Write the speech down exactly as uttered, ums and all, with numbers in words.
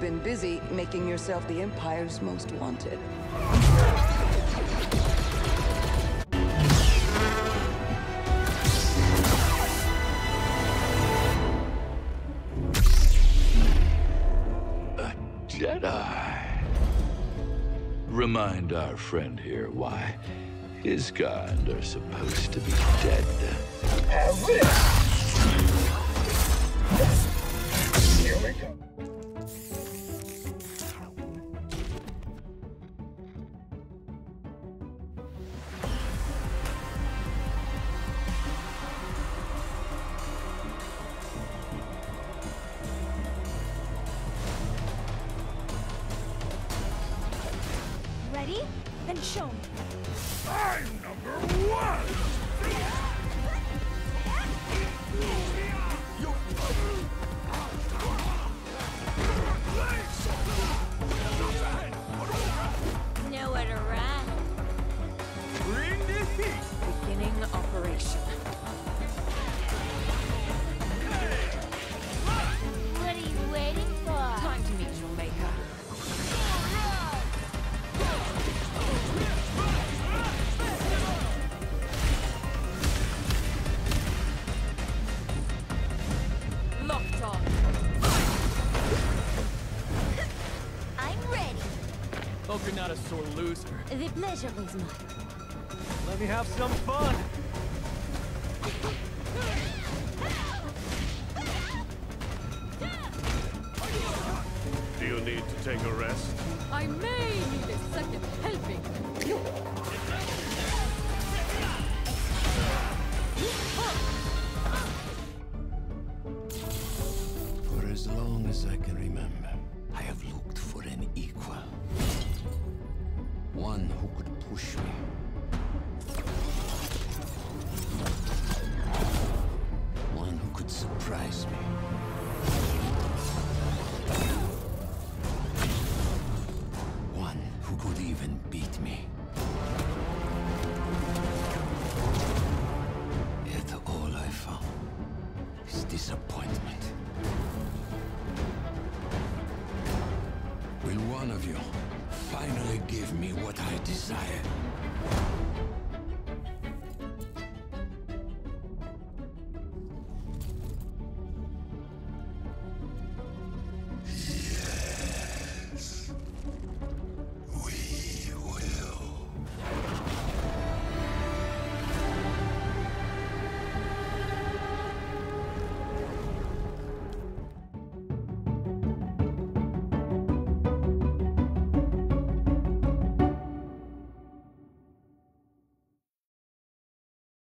been busy making yourself the Empire's most wanted. A Jedi. Remind our friend here why his kind are supposed to be dead. Here we go. Ready? Then show me. I'm number one! Nowhere to run. Bring the heat! Beginning operation. What are you waiting for? Time to meet your maker. Locked on. I'm ready. Hope you're not a sore loser. The pleasure is mine. Let me have some fun. Do you need to take a rest? I may need a second helping. For as long as I can remember, I have looked for an equal. One who could push me. One who could surprise me. One who could even beat me. Yet all I found is disappointment. Will one of you finally give me what I desire?